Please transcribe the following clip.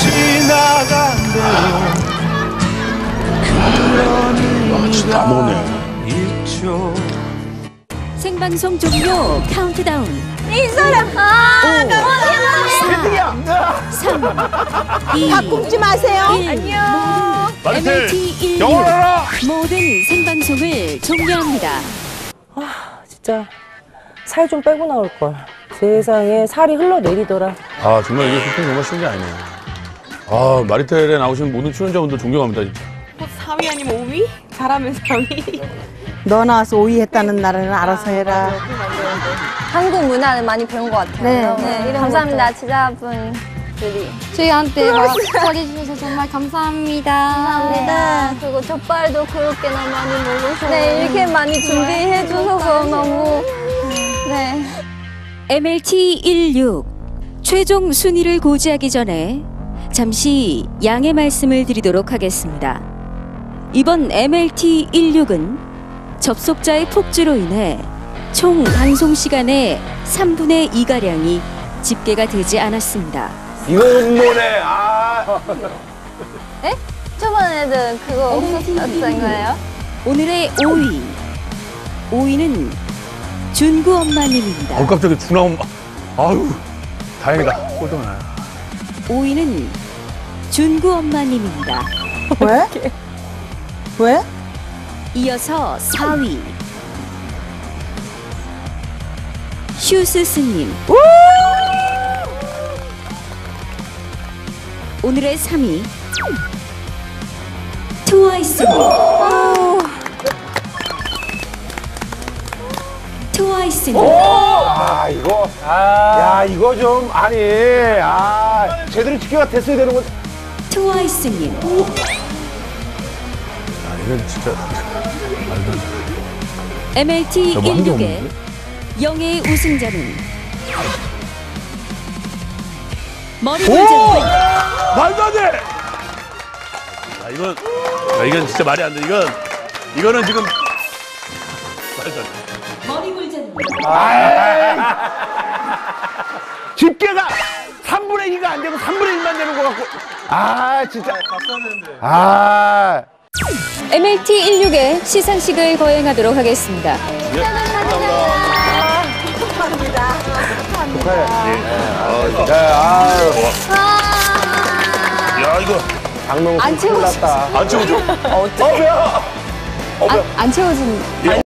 지나간 대로 진짜 다 먹네. 있죠. 생방송 종료 카운트다운. 이 사람 5, 4, 3, 2, 다 굶지 마세요. 1. 안녕. MLT 16 영원하라! 모든 생방송을 종료합니다. 진짜 살 좀 빼고 나올 걸. 세상에 살이 흘러내리더라. 아, 정말 이게 소통이 정말 쉬운 게 아니네요. 아, 마리텔에 나오신 모든 출연자분들 존경합니다, 진짜. 4위 아니면 5위? 잘하면 4위. 너 나와서 오이했다는 날에는 알아서 해라. 한국 문화를 많이 배운 것 같아요. 네, 감사합니다, 지자분들이. 저희한테 막 잘해주셔서 정말 감사합니다. 감사합니다. 그리고 족발도 그렇게나 많이 먹어서. 네, 이렇게 많이 준비해 주셔서 너무. 네. MLT 16 최종 순위를 고지하기 전에 잠시 양해 말씀을 드리도록 하겠습니다. 이번 MLT 16은 접속자의 폭주로 인해 총 방송 시간의 3분의 2가량이 집계가 되지 않았습니다. 이건 뭐네, 아. 네? 저번에는 그거 없었던 거예요? 오늘의 5위. 5위는 준구 엄마님입니다. 갑자기 준아 엄마. 아유, 다행이다. 꼴등 나요. 5위는 준구 엄마님입니다. 왜? 왜? 이어서 4위 슈스스님. 오늘의 3위 트와이스님. 트와이스님. 아, 이거. 야, 이거 좀, 아니. 제대로 지켜가 됐어야 되는 건데. 트와이스님. 아, 이건 진짜. MLT 너무 한게 16의 없는데? 영예의 우승자는 머리골전님. 말도 안 돼! 이건 진짜 말이 안 돼. 이거는 지금. 말도 안 돼. 머리골전님. 집계가 3분의 2가 안 되고 3분의 1만 되는 것 같고. 진짜. MLT 16의 시상식을 거행하도록 하겠습니다. 야, 이거. 장롱 안 채워져. 났다. 안 채워줘. 안 채워진.